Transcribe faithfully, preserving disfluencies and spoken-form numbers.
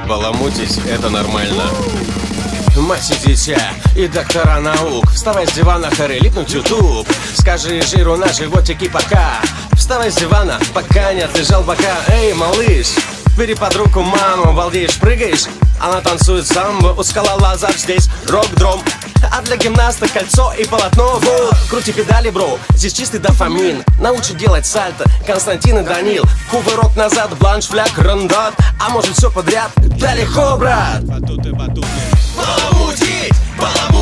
Баламутить — это нормально. Мать и дитя, и доктора наук, вставай с дивана, хоры, липнуть ютуб. Скажи жиру на животике пока. Вставай с дивана, пока не отлежал бока. Эй, малыш, бери под руку маму, балдеешь, прыгаешь. Она танцует самбо, у скалолазов здесь рок-дром. А для гимнаста кольцо и полотно. Вот, крути педали, бро, здесь чистый дофамин. Научит делать сальто Константин и Данил. Кувырок назад, бланш, фляг, рандат. А может все подряд? Да легко, брат. Баламутить, баламутить.